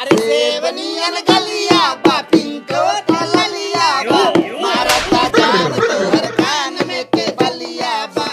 अरे सेवनियन गलिया बा पिंको तललिया बा मारता जान तोहर कान में के बलिया बा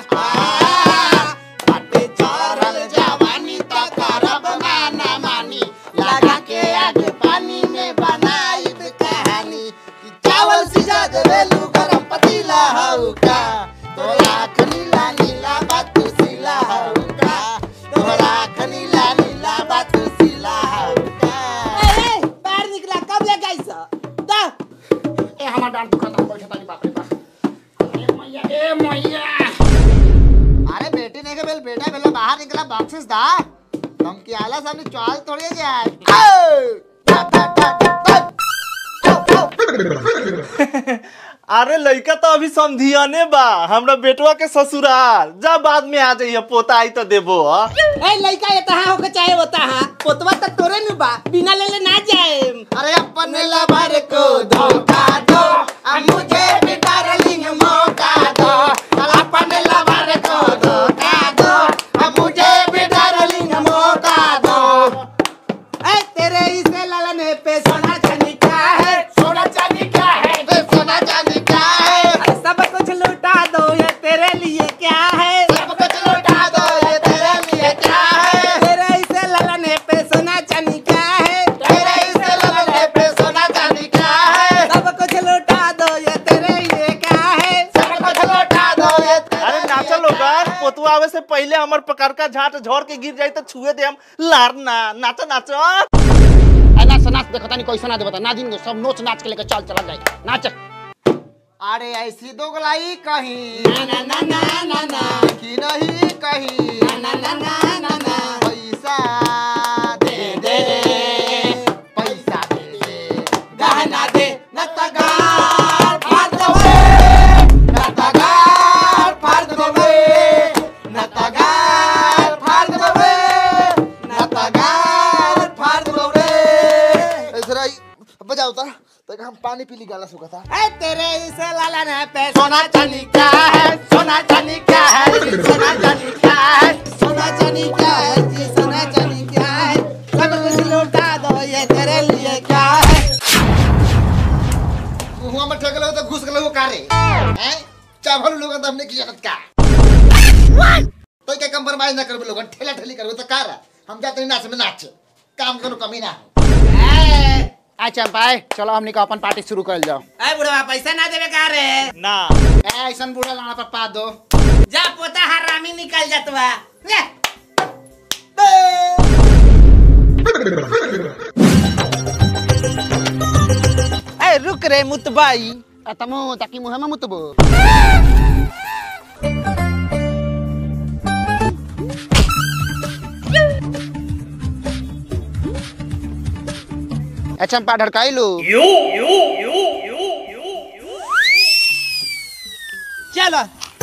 बाटे चढ़ल जवानी ता करब माना मानी लगा के आग पानी में बनाइब कहानी चावल सिजा देलू गरम पतीला हौ का तोरा खनीला नीला बात सिला हौ का तोरा खनीला नीला बात सिला हौ का। ए बाहर निकला कब ले गई स दा ए हमार डांट दुखता बैठा तानी बाप रे बाप ए मैया अरे बेटी ने के बेल बेटा बेला बाहर निकला बॉक्सेस दा हम की आला सामने चाल थोड़ी जाए। अरे लड़का तो अभी समझियाने बा हमरा बेटवा के ससुराल जा बाद में आ जाइए पोता आई तो देबो। ए लइका ये तहा होके चाहे होता हा पोतवा त तोरे नु बा बिना लेले ना जाए। अरे अपने लवर को धोखा दो मुझे भी डार्लिंग मौका दो अपने लवर को धोखा दो मुझे भी डार्लिंग मौका दो। ए तेरे इसे ललन पे सोना चांदी क्या है सोना चांदी क्या है सोना चांदी क्या है सब कुछ लुटा दो ये तेरे लिए क्या है सब कुछ लुटा दो ये तेरे लिए क्या है तेरे इसे ललन पे सोना चांदी क्या है तेरे इसे ललने पे सोना चांदी क्या है सब कुछ लुटा दो ये तेरे लिए क्या है सब कुछ लुटा दो ये अरे नाचो लोगा पोतवा आवे से पहले हमर पकड़ का झाट झोर के गिर जाई तो छुए दे हम लारना नाचो नाचो। नाच नाच देखो तानी कैसा ना दे बता ना दिन सब नोच नाच के लेके चल चला जाए नाच। अरे ऐसी दोगलाई कहीं ना ना ना ना ना ना कि नहीं कहीं ना ना ना ना ना पैसा दे दे पैसा दे दे गहना दे न तगार फाड़ देवे न तगार फाड़ देवे न तगार फाड़ देवे न तगार फाड़ देवे। ऐसा बजाओ ता तो हम पानी पी ली गाला सुखा था। ए तेरे इसे ललन पे सोना चांदी क्या है सोना चांदी क्या है सोना चांदी क्या है सोना चांदी क्या है जी सोना चांदी क्या है सब कुछ लुटा दो ये तेरे लिए क्या है। हुआ मत ठगलो तो घुस गलो कारे हैं चावल लोग तो हमने की जगत का तो क्या कंप्रोमाइज ना करबे लोग ठेला ठेली करबे तो कार हम जाते नाच में नाच काम करो कमी ना आ चंपाए चलो हमनी का अपन पार्टी शुरू कर जाओ। ए बुढ़वा पैसा ना देवे का रे ना ऐसन बूढ़ा लाना पर पा दो जा पोता हरामी निकल जातवा ले ए रुक रे मुतबाई तमो ताकि मुह में मुतबो चंपा ढड़काई लो चलो।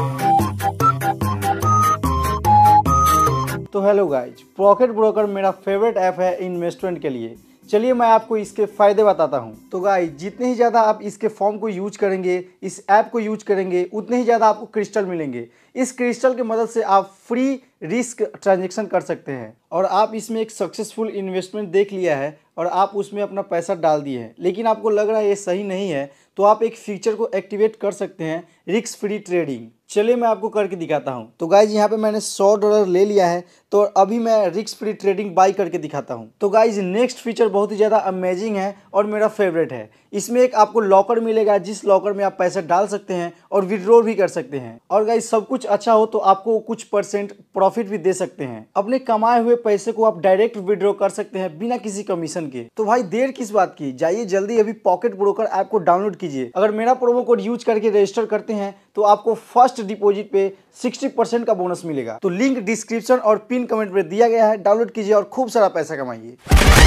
तो हेलो गाइज पॉकेट ब्रोकर मेरा फेवरेट ऐप है इन्वेस्टमेंट के लिए। चलिए मैं आपको इसके फ़ायदे बताता हूं। तो गाइज जितने ही ज़्यादा आप इसके फॉर्म को यूज करेंगे इस ऐप को यूज करेंगे उतने ही ज़्यादा आपको क्रिस्टल मिलेंगे। इस क्रिस्टल की मदद से आप फ्री रिस्क ट्रांजैक्शन कर सकते हैं और आप इसमें एक सक्सेसफुल इन्वेस्टमेंट देख लिया है और आप उसमें अपना पैसा डाल दिए हैं लेकिन आपको लग रहा है ये सही नहीं है तो आप एक फीचर को एक्टिवेट कर सकते हैं रिस्क फ्री ट्रेडिंग। चलिए मैं आपको करके दिखाता हूं। तो गाइज यहाँ पे मैंने $100 ले लिया है तो अभी मैं रिस्क फ्री ट्रेडिंग बाई करके दिखाता हूं। तो गाइज नेक्स्ट फीचर बहुत ही ज़्यादा अमेजिंग है और मेरा फेवरेट है। इसमें एक आपको लॉकर मिलेगा जिस लॉकर में आप पैसा डाल सकते हैं और विड्रॉ भी कर सकते हैं और गाइज सब कुछ अच्छा हो तो आपको कुछ % प्रॉफिट भी दे सकते हैं। अपने कमाए हुए पैसे को आप डायरेक्ट विड्रॉ कर सकते हैं बिना किसी कमीशन के। तो भाई देर किस बात की, जाइए जल्दी अभी पॉकेट ब्रोकर ऐप को डाउनलोड कीजिए। अगर मेरा प्रोमो कोड यूज करके रजिस्टर करते हैं तो आपको फर्स्ट डिपॉजिट पे 60% का बोनस मिलेगा। तो लिंक डिस्क्रिप्शन और पिन कमेंट में दिया गया है, डाउनलोड कीजिए और खूब सारा पैसा कमाइए।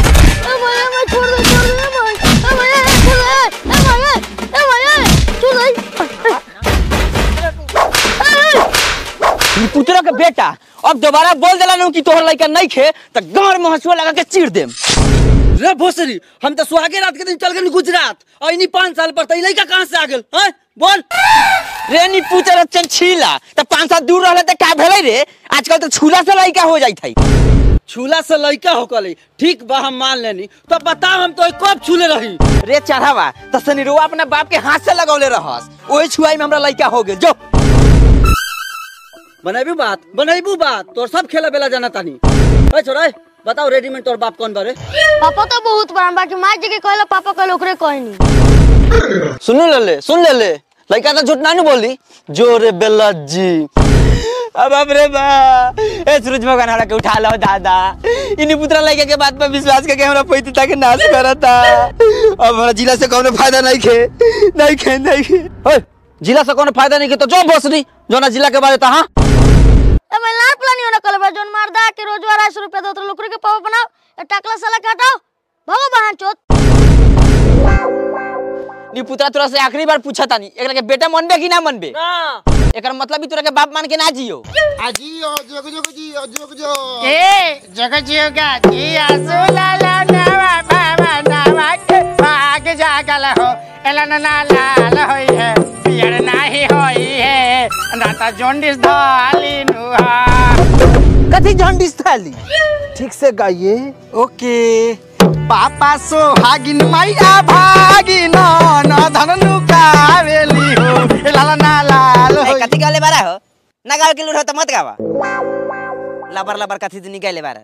पुतरा के बेटा अब दोबारा बोल देला कि तोहर लइका नहीं खे त गांव में हंसुआ लगा के चीर देम। रे भोसरी हम तो सुहागे रात के दिन चल गए गुजरात और इन्हीं 5 साल पर तई लइका कहां से आ गेल हैं बोल रे नी पुतरा चंछीला त 5 साल दूर रहले त का भेलै रे आजकल तो छूला से लइका हो जाई थई। छूला से लइका हो कली ठीक बा हम मान लेनी तो बताओ हम तो कब छूले रही रे चढ़ावा त सनीरुआ अपना बाप के हाथ से लगौले रहस ओही छुआई में हमरा लइका हो गेल जो बनाइबू बात तोर सब खेला बेला जाना तानी ओए छोरा बताओ रेडीमेड तोर बाप कौन बारे पापा तो बहुत बड़ा बाकी मार जी के कहला पापा कहले ओकरे कहनी सुन ले लइका तो झूठ ना बोली जोरे बेला जी अब रे बा ए सूरज भगवान हमरा के उठा लो दादा इनी पुत्रा लइका के बात पे विश्वास करके हमरा पैती तक नाश करता अब हमरा जिला से कोनो फायदा नहीं खे ओए जिला से कोनो फायदा नहीं के तो जो बसरी जो ना जिला के बारे ता हां ए मैं लार प्लान होना कल बा जोन मार दा के रोज 250 रुपया दो तो लोकरे के पापा बनाओ ए टाकला साला काटो भागो बहन चोत नी पुत्रा तोरा से आखिरी बार पूछा तानी एकरा के बेटा मनबे कि ना मनबे ना एकर मतलब भी तोरा के बाप मान के ना जियो जियो जोग ए जग जियोगा जी आसुला ला नवा बाबा नवा के भाग जागल हो एला ना लाल होई है पियर नाही होई है नाता जॉन्डिस धाली नुहा कथी जॉन्डिस थाली ठीक से गाइए ओके पापा सोहागिन मैया भागिन न धननु कावेली हो लाला ना लाल हो कथी गाले बारा हो ना गाल के लूट हो त मत गावा लबर कथी दिन गाले बारा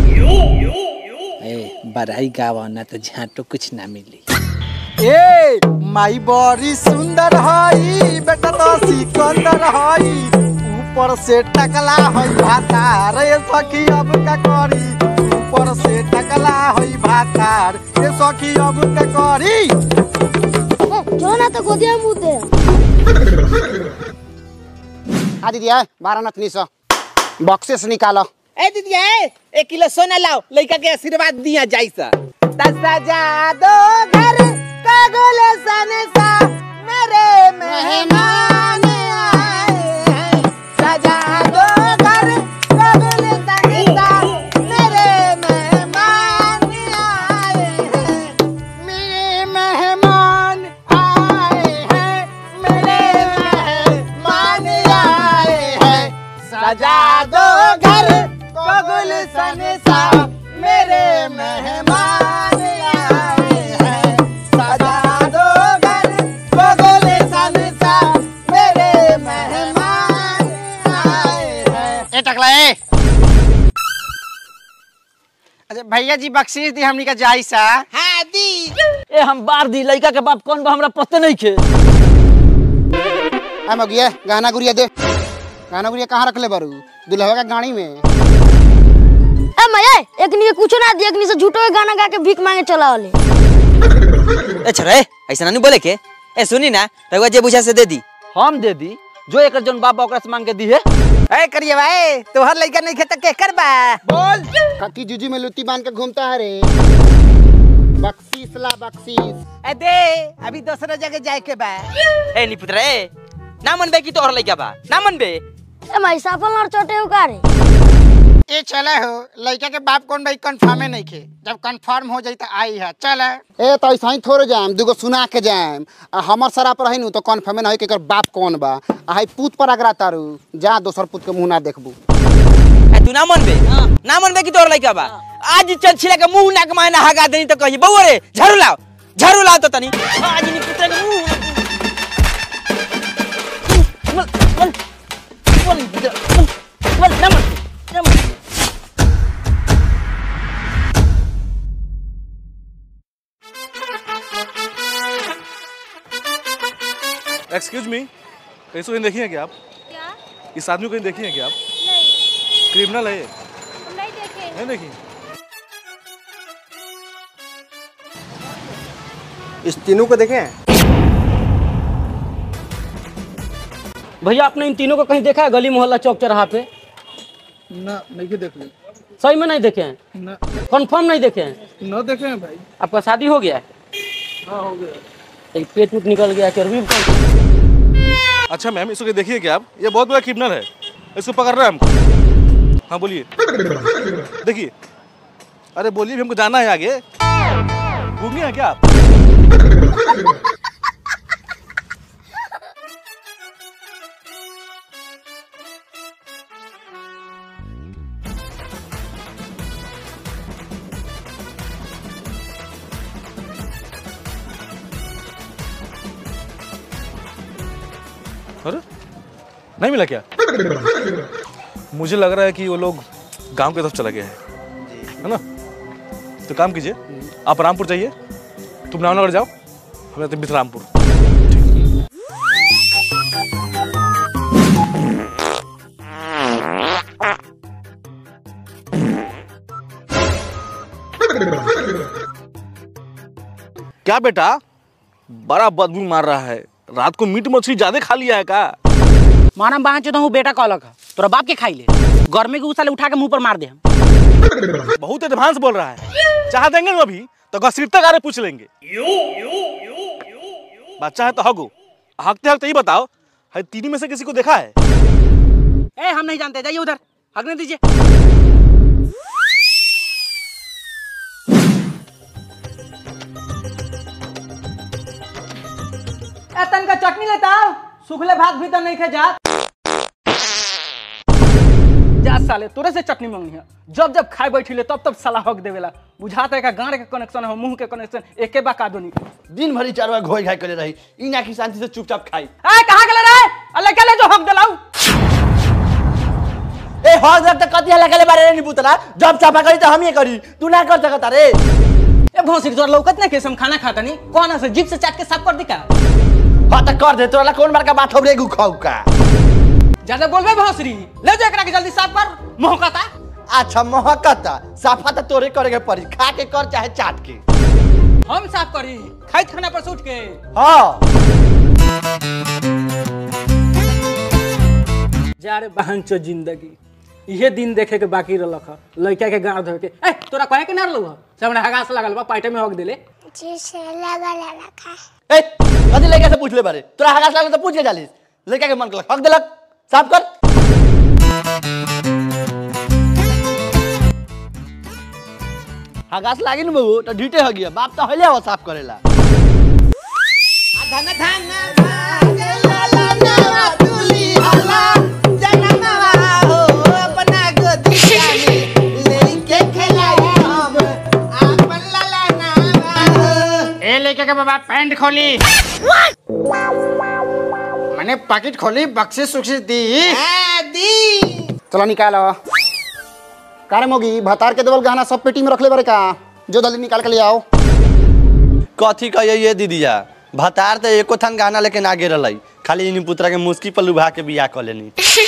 ए बड़ाई गावा ना तो झाटो कुछ ना मिली ए माई बड़ी सुंदर हई बेटा तो सिकंदर हई ऊपर से टकला हई भातार ए सखी अब का करी ऊपर से टकला हई भातार ए सखी अब का करी जो ना तो गोदिया मुंह दे आ दीदी बारह नथनी सो बक्सेस निकालो ए दीदी 1 किलो सोना लाओ लइका के आशीर्वाद दिया जाइसा सजा दो घर का गुलशन सा मेरे मेहमान आए हैं सजा दो घर का गुलशन सा मेरे मेहमान आए हैं मेरे मेहमान आए हैं मेरे मेहमान आए हैं सजा दो घर को गुलशन सा मेरे मेहमान आए हैं सजा दो घर को गुलशन सा मेरे मेहमान आए हैं ए टकला ए अच्छा भैया जी बख्शीश दी हमनी का जाइसा हां दी ए हम बार दी लइका के बाप कौन बा हमरा पते नहीं खे आ मगिया गाना गुड़िया दे गाना गुड़िया कहाँ रख ले बारू दुल्हवा का गाड़ी में ए मैं एकनी के कुछ ना दी एकनी से झूठो के गाना गा के भीख मांगे चला वाले ए छोरे ऐसा नहीं बोले के ए सुनी ना रघुआ जे बुझा से दे दी हम दे दी जो एकर जोन बाप ओकरा से मांग के दी है ए करिए भाई तोहर लइका नहीं खेत के करबा बोल काकी जूजी में लुत्ती बांध के घूमता है रे बख्शीश ला बख्शीश ए दे अभी दूसरा जगह जाए के बा ए नी पुत्र ए ना मनबे की तोहर लइका बा ना मनबे ए मैं सफल और छोटे हो का रे ए चले हो लइका के बाप कौन भाई कंफर्म नहीं खे जब कंफर्म हो जाई त आई है चले ए तो ऐसा ही थोड़े जाम दुगो सुना के जाम आ हमर सरा पर रही नु तो कन्फर्म नहीं कि एकर बाप कौन बा आ हाई पूत पर अगरा तारू जा दोसर पूत के मुंह ना देखबू ए तू ना मनबे की तोहर लइका बा आज चल छिला के मुंह नाक मायना हगा देनी तो कही बउआ रे झाड़ू लाओ तो तनी आज नी पुत्र के मुंह बोल ना मन एक्सक्यूज मी इसको कहीं देखी है क्या आप? क्या इस आदमी को कहीं देखी है क्या आप? नहीं क्रिमिनल है ये? नहीं देखे नहीं देखी? इस तीनों को देखे हैं? भैया आपने इन तीनों को कहीं देखा है गली मोहल्ला चौक चौराहा पे? ना नहीं देख ले सही में नहीं देखे हैं? ना कंफर्म नहीं देखे हैं? ना देखे हैं भाई। आपका शादी हो गया है? हाँ हो गया। एक पेट उट निकल गया चर्बी अच्छा मैम इसको कहीं देखिए क्या आप? ये बहुत बड़ा क्रिमिनल है, इसको पकड़ रहे हैं हमको। हाँ बोलिए। देखिए अरे बोलिए हमको जाना है आगे। घूमिए हैं क्या आप? अरे नहीं मिला क्या? मुझे लग रहा है कि वो लोग गांव की तरफ चला गया है ना? तो काम कीजिए, आप रामपुर जाइए, तुम रामनगर जाओ, हम जाते हैं रामपुर। क्या बेटा, बड़ा बदबू मार रहा है, रात को मीट मछली ज्यादा खा लिया है का? माना बाहर चो हूँ बेटा कहलक तोरा बाप के खाई ले, गर्मी के उसाले उठा के मुंह पर मार दे हम। बहुत एडवांस बोल रहा है, चाह देंगे ना अभी तो घसीटते गारे पूछ लेंगे। बच्चा है तो हगो, हकते हकते ही बताओ, है तीनों में से किसी को देखा है? ए हम नहीं जानते, जाइए उधर, हगने दीजिए। तन का चटनी लेता सुखले भात भीतर नहीं खे जा साले, तोरे से चटनी मांगनी है, जब जब खाए बैठी ले तब तब साला हक देवेला। बुझाता है का गाड़ के कनेक्शन है, मुंह के कनेक्शन एके बा का दोनी। दिन भरी चार बार घोई घाई करे रही, इना की शांति से चुपचाप खाई। ए कहां गेले रे? अल्लाह के ले जो हक देलाऊ। ए हक दे त कति हल्ला करे बारे नहीं पुतला, जब चापा करी त हम ही करी, तू ना कर सकत रे। ए भोसरी तोर लौकत ना केसम खाना खाता नहीं, कौन से जीभ से चाट के साफ कर दी का? हां त कर दे, तोरा कौन बार का बात होबरे गु खाऊ का। ज्यादा बोलबे भोसरी, ले जा एकरा के जल्दी साफ कर, महकता। अच्छा महकता, साफा त तोरे करे के पड़ी, खा के कर चाहे चाट के। हम साफ करी, खाइत खाना पर सूट के। हां जा रे बहनचो जिंदगी, ये दिन देखे के बाकी रहलक ह, लड़का के गाड़ धर के। ए तोरा कहे के ना रहलौ ह, सबने हगास लगल बा, पाइटे में हक देले। जी से लगा रखा। ए कति लड़का से पूछ ले बारे, तोरा हगास लागल त पूछ के जालिस, लड़का के मन के हक देलक, साफ कर। हगास लागिन बहू त ढीटे हो गया, बाप त हले हो साफ करेला। धन धन भागला नवा तुली हला जनमवा हो अपना गोदिया में लेके खेलाई हम आपन लाला नावा। ए लेके के बाबा पैंट खोली, मैंने पैकेट खोली, बक्सिस सुक्सिस दी। दी चलो निकालो। कारे मोगी भतार के देवल गहना सब पेटी में रख ले बारे का, जो जल्दी निकाल के ले आओ। कथी कहिए ये दीदिया, भतार त एको थन गाना लेके ना गिरलै, खाली इन पुत्रा के मुस्की पर लुभा के बियाह कर लेनी।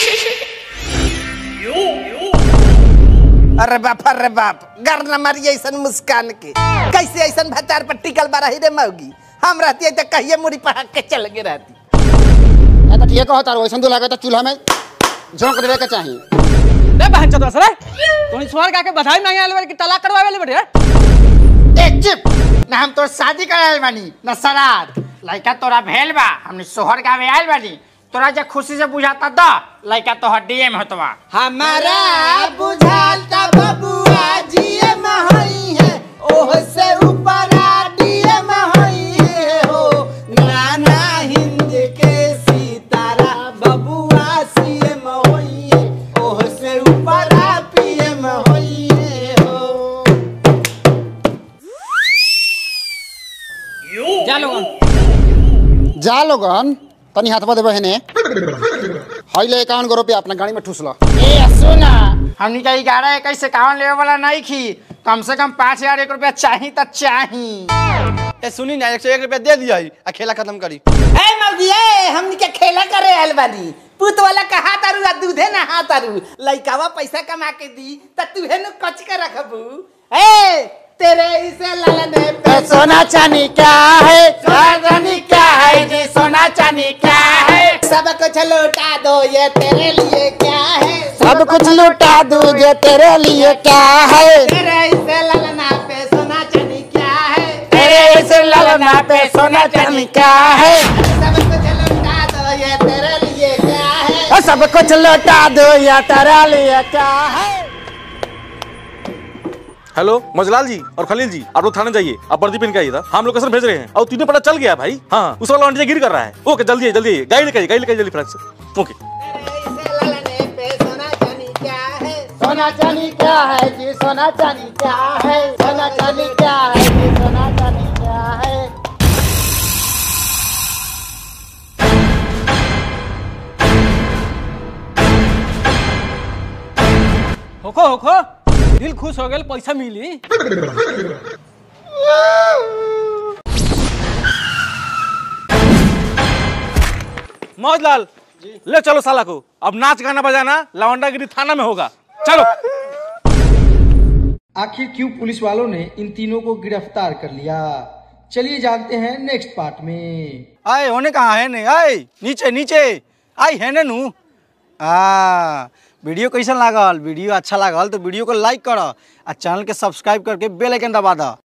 अरे बाप गर न मारी ऐसन मुस्कान के, कैसे ऐसन भतार पर टिकल बा रही रे मौगी। हम रहती है तो कहिए मुड़ी पहाड़ के चल के रहती। ए त ठीक कहत तारो, ऐसन दो लागे त चूल्हा में झोंक देवे के चाहिए। ए बहनचो दस रे, तोनी स्वर का के बधाई मांगे आले बारे कि तलाक करवावे ले बड़े। एक चिप ना, हम तो शादी करायल बानी ना सराद, लड़का तोरा भेल बा, हमने सोहर गावे आयल बानी, तोरा जे खुशी से बुझाता द लड़का तो डीएम होतवा। हमारा बुझाता बबुआ जीएम होई है, ओह से ऊपर डीएम होई है हो, नाना हिंद के सितारा बबुआ सीएम होई है, ओह से ऊपर पीएम होई है हो। जा लोगन तनी हाथ में देबे हेने, हई ले 51 रुपया अपना गाड़ी में ठूस लो। ए सुना, हमनी का 11-21-51 लेवे वाला नहीं खी, कम से कम 5001 रुपया चाहिए त चाहिए। ए सुनी ना 101 रुपया दे दिया आ खेला खत्म करी। ए मौगी ए, हमनी के खेला करे आयल बानी, पुत वाला कहा तारू आ दूधे ना हा तारू, लइकावा पैसा कमा के दी त तुहे नु कच के रखबू। ए तेरे इसे ललने पे सोना चांदी क्या है, चांदी क्या है जी, सोना चांदी क्या है, सब कुछ लुटा दो ये तेरे लिए क्या है, सब कुछ लुटा दूं ये तेरे लिए क्या है। तेरे इसे ललना पे सोना चांदी क्या है, तेरे इस ललना पे सोना चांदी क्या है, सब कुछ लुटा दो ये तेरे लिए क्या है, सब कुछ लुटा दो ये तेरे लिए क्या है। हेलो मजलाल जी और खलील जी, आप लोग थाने जाइए, आप वर्दी पहन के आइए था, हम लोकेशन भेज रहे हैं। और तीनों पता चल गया भाई। हाँ उस वाला गिर कर रहा है। ओके जल्दी जल्दी गाड़ी लेके जल्दी फ्लैट से। ओके ललने पे सोना चांदी क्या है, सोना चांदी क्या है जी, सोना चांदी क्या है, सोना चांदी क्या है जी, सोना चांदी क्या है। होखो होखो दिल खुश हो गेल, पैसा मिली। मौजलाल ले चलो साला को, अब नाच गाना बजाना लवंडागिरी थाना में होगा, चलो। आखिर क्यों पुलिस वालों ने इन तीनों को गिरफ्तार कर लिया, चलिए जानते हैं नेक्स्ट पार्ट में। आए होने कहाँ है ने, आए नीचे नीचे आई है नू। वीडियो कैसा लागल, वीडियो अच्छा लागल तो वीडियो को लाइक करो और चैनल के सब्सक्राइब करके बेल आइकन दबा दो।